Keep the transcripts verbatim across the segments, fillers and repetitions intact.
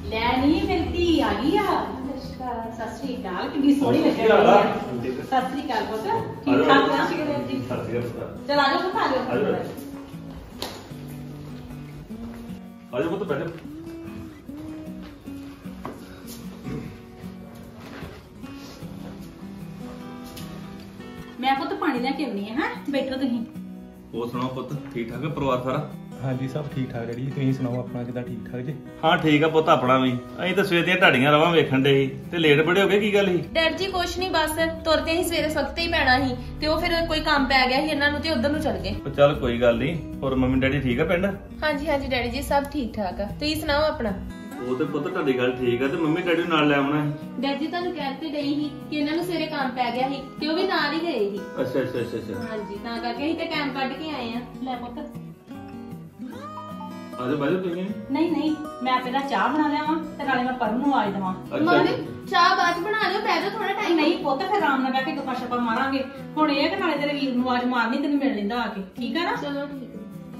ਲੈ ਨਹੀਂ ਮੇਰੀ ਧੀ ਆ ਗਈ ਆ। ਸਤਿ ਸ਼੍ਰੀ ਅਕਾਲ, ਕਿੰਨੀ ਸੋਹਣੀ ਲੱਗਦੀ ਆ। ਸਤਿ ਸ਼੍ਰੀ ਅਕਾਲ ਪੁੱਤ, ਠੀਕ ਠਾਕ ਆ ਜੀ? ਚਲ ਆ ਜਾਓ ਪੁੱਤ, ਆ ਜਾਓ ਆ ਜਾਓ ਪੁੱਤ, ਬੈਠੋ। ਮੈਂ ਪੁੱਤ ਪਾਣੀ ਲੈ ਕੇ ਆਉਣੀ ਆ। ਹਾਂ ਬੈਠੋ ਤੁਸੀਂ। ਹੋਰ ਸੁਣਾਓ ਪੁੱਤ, ਠੀਕ ਠਾਕ ਹੈ ਪਰਿਵਾਰ ਸਾਰਾ? ਹਾਂਜੀ ਸਭ ਠੀਕ ਠਾਕ ਡੈਡੀ, ਤੁਸੀਂ ਸੁਣਾਓ ਆਪਣਾ ਕਿੱਦਾਂ? ਠੀਕ ਠਾਕ ਜੀ? ਹਾਂ ਠੀਕ ਆ ਪੁੱਤ, ਆਪਣਾ ਵੀ। ਅਸੀਂ ਤਾਂ ਸਵੇਰ ਦੀਆਂ ਢਾਡੀਆਂ ਰਵਾਂ ਵੇਖਣ ਦੇ ਸੀ ਤੇ ਲੇਟ ਬੜੇ ਹੋ ਗਏ, ਕੀ ਗੱਲ ਸੀ? ਡੈਡ ਜੀ ਕੁਛ ਨਹੀਂ, ਬਸ ਤੁਰਦੇ ਹੀ ਸਵੇਰੇ ਸਖਤ ਹੀ ਪੈਣਾ ਸੀ ਤੇ ਉਹ ਫਿਰ ਕੋਈ ਕੰਮ ਪੈ ਗਿਆ ਸੀ ਇਹਨਾਂ ਨੂੰ ਤੇ ਉਧਰ ਨੂੰ ਚਲ ਗਏ। ਉਹ ਚੱਲ ਕੋਈ ਗੱਲ ਨਹੀਂ। ਹੋਰ ਮੰਮੀ ਡੈਡੀ ਠੀਕ ਆ ਪਿੰਡ? ਹਾਂਜੀ ਹਾਂਜੀ ਡੈਡੀ ਜੀ ਸਭ ਠੀਕ ਠਾਕ ਆ, ਤੁਸੀਂ ਸੁਣਾਓ ਆਪਣਾ? ਉਹ ਤੇ ਪੁੱਤ ਤੁਹਾਡੀ ਗੱਲ ਠੀਕ ਆ, ਤੇ ਮੰਮੀ ਡੈਡੀ ਨੂੰ ਨਾਲ ਲੈ ਆਉਣਾ ਸੀ। ਡੈਡ ਜੀ ਤੁਹਾਨੂੰ ਕਹਿ ਤੇ ਗਈ ਸੀ ਕਿ ਇਹਨਾਂ ਨੂੰ ਸਵੇਰੇ ਕੰਮ ਪੈ ਗਿਆ ਸੀ ਤੇ ਉਹ ਵੀ ਨਾਲ ਹੀ ਗਏ ਸੀ। ਅੱਛਾ ਅੱਛਾ ਅੱਛਾ ਅੱਛਾ ਹਾਂਜੀ ਤਾਂ ਕਰਕੇ ਅਸੀਂ ਤੇ ਟਾਈਮ ਕੱਢ ਕੇ ਆਏ ਆ। ਲੈ ਪੁੱਤ। ਆਜੋ ਬਾਜੋ ਤੁਸੀਂ। ਨਹੀਂ ਨਹੀਂ, ਮੈਂ ਪਹਿਲਾਂ ਚਾਹ ਬਣਾ ਲਿਆਵਾਂ ਤੇ ਨਾਲੇ ਮੈਂ ਪਰਮ ਨੂੰ ਆਵਾਜ਼ ਦੇਵਾਂ। ਮੰਮੀ ਚਾਹ ਬਾਅਦ ਬਣਾ ਲਿਓ, ਬਹਿ ਜਾਓ ਥੋੜਾ ਟਾਈਮ। ਨਹੀਂ ਪੁੱਤ, ਫਿਰ ਆਰਾਮ ਨਾਲ ਬਹਿ ਕੇ ਗੱਪਾਂ ਸ਼ੱਪਾਂ ਮਾਰਾਂਗੇ। ਹੁਣ ਇਹ ਕਿ ਨਾਲੇ ਤੇਰੇ ਵੀਰ ਨੂੰ ਆਵਾਜ਼ ਮਾਰਨੀ, ਤੈਨੂੰ ਮਿਲ ਲੈਂਦਾ ਆ ਕੇ, ਠੀਕ ਆ ਨਾ? ਚਲੋ ਠੀਕ ਹੈ।